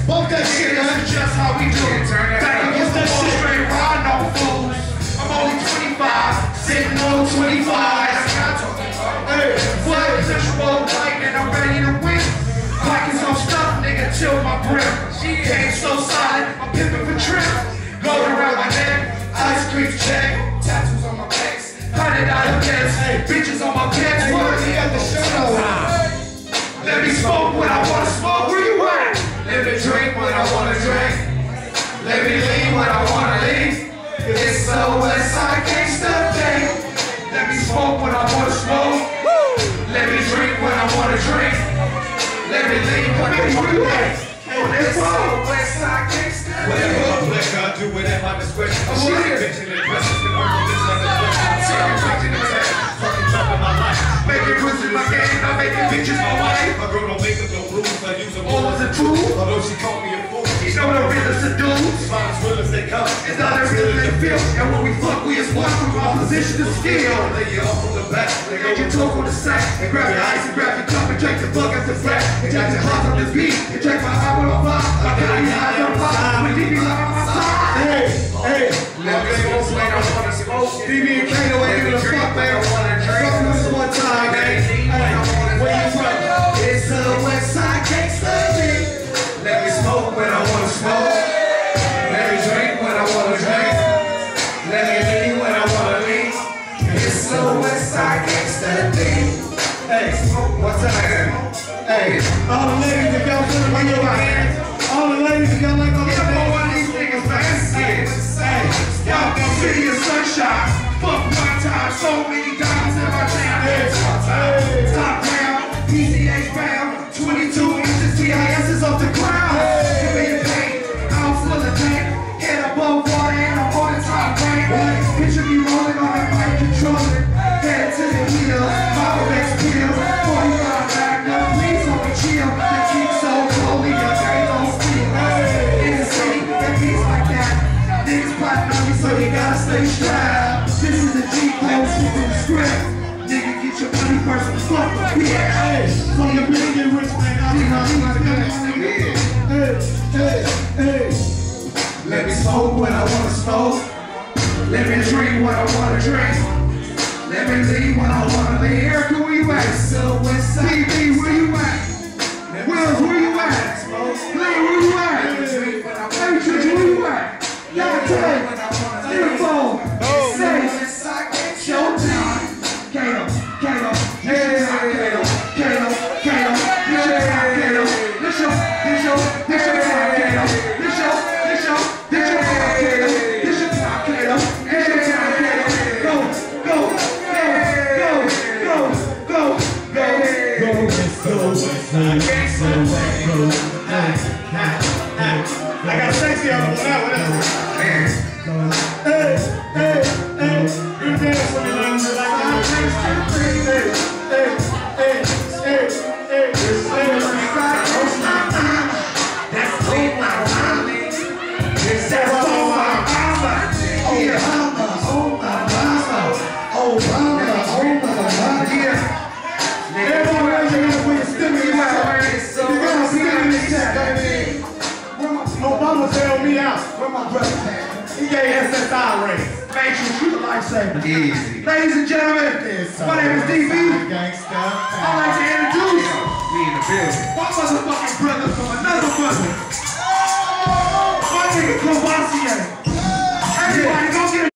Bump that shit, man. That's just how we do it. Back against that shit. Straight ride, no fools. I'm only 25, sitting on 25. Hey, what? Central white and I'm ready to win. Pockets on stuff, nigga, chill my grip. She came so solid, I'm pimping for trip. Gold around my neck, ice cream check. Tattoos on my legs, $100 bills. Bitches on my pants, what? He got the shirt on. Let me smoke when I wanna smoke, where you at? Let me drink when I wanna drink. Let me leave when I wanna leave. It's a Westside Gangsta thing. Let me smoke when I wanna smoke. Let me drink when I wanna drink. Let me leave when I wanna leave. It's a Westside Gangsta thing. Whatever a pleasure, I do it at my discretion. Shit, bitchin' and pressing the work of this like a fucking dropping my life. Making pussy my game, I'm making bitches my wife. My girl don't make up no rules, I use them All as a tool. Although she called me a fool, You know the business to do. it's about as real as they come. It's not as real as they feel. And when we fuck, we is one from our position to skill. Lay you off from the back. They got your talk on the sack. And grab your ice and grab your cup and drink the fuck out the flat. And drink the heart on the beat. And drink my eye when I'm fly. I got your eyes on fire. When DB like on my side. Hey, Let me smoke when I wanna smoke. DB and Kano ain't gonna fuck, man. Fuck this one time, man. Hey, where you from? It's a Westside Gangsta thing. Let me smoke when I wanna smoke. Let me drink when I wanna drink. Let me leave when I wanna leave. It's a Westside Gangsta thing. Hey, What's that? hey, all the ladies, if y'all feeling like your hands, all the ladies, if y'all like all the You know ladies. one of these niggas, man. Hey, y'all gon' see your sunshine. Fuck one time, so many diamonds in my jam. Top down, PCH bound, 22 inches, TIS is off the ground. Give me a paint, I'm full of tank. Head above water and I'm on the top rank. Picture me rolling on that mic controller. Head to the wheel, Model X pill. 45 Magnum, please hold me chill. The kick so cold, your day don't steal. In the city, that beats like that. Niggas plotting on me, so you gotta stay strapped. This is the G-code, stick to the script. Nigga, get your money first and fuck the bitch. Hey, so you really get rich, man. Hey. Let me smoke when I wanna smoke. Let me drink when I wanna drink. Let me leave when I wanna leave. Erica, where you at? So Westside. DB, where you at? Wills, where you at? Glenn, where you at? Hey, Church, where you at? Dante, Info, Say, Showtime, Kato, Kato, Kato, Kato, Kato, this your time, Kato, this your time, Kato, this your time, Kato, this your time, Kato, this your time, Kato, go, go, I got sexy on the one. Hey. You dance with me like Obama bailed me out. Where my brother at? He gave SSI raise. Matrix, you the lifesaver. Easy. Ladies and gentlemen, my name is DB. Gangsta. I'd like to introduce We in the building. my motherfucking brother.